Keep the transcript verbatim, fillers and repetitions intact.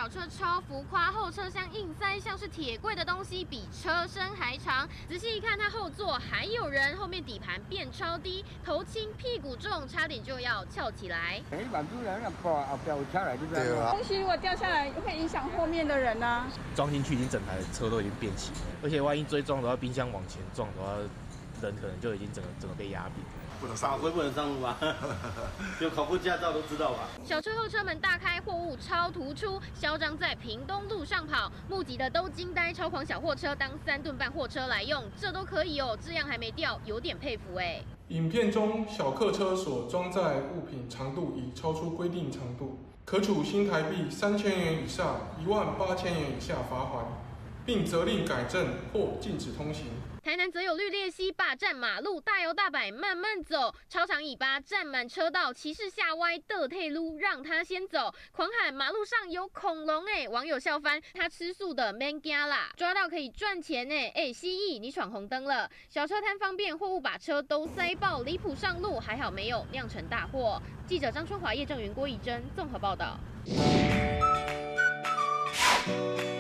小车超浮夸，后车厢硬塞像是铁柜的东西，比车身还长。仔细一看，它后座还有人，后面底盘变超低，头轻屁股重，差点就要翘起来。 哎，蛮多人要挂后掉下来，就这样。 啊， 东西如果掉下来，会影响后面的人啊。 装进去已经整台车都已经变形了，而且万一追撞的话，冰箱往前撞的话，人可能就已经整个整个被压扁。 不能上路，不能上路吧？有考过驾照都知道吧？ 小车后车门大开，货物超突出，嚣张在屏东路上跑，目击的都惊呆。超狂小货车当三吨半货车来用，这都可以哦，这样还没掉，有点佩服哎。 影片中，小客车所装载物品长度已超出规定长度，可处新台币三千元以上一万八千元以下罚款，并责令改正或禁止通行。 台南则有绿鬣蜥霸占马路，大摇大摆慢慢走，超长尾巴占满车道，骑士下歪的退路，让他先走，狂喊马路上有恐龙哎！网友笑翻，他吃素的 man 家啦，抓到可以赚钱哎哎，蜥蜴你闯红灯了，小车摊方便，货物把车都塞爆，离谱上路，还好没有酿成大祸。记者张春华、叶正云、郭怡珍综合报道。